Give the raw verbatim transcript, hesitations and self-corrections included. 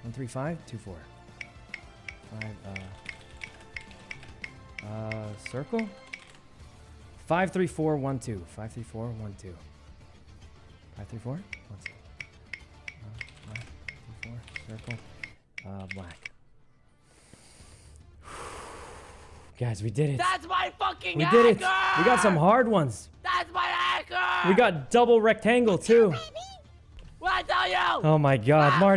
One three five two four. Five. Uh. Uh. Circle. Five three four one two. Five three four one two. Five three four one two. Uh, five three four circle. Uh. Black. Guys, we did it. That's my fucking We hacker! did it. We got some hard ones. That's my hacker! We got double rectangle too. What I tell you? Oh my God, Marty.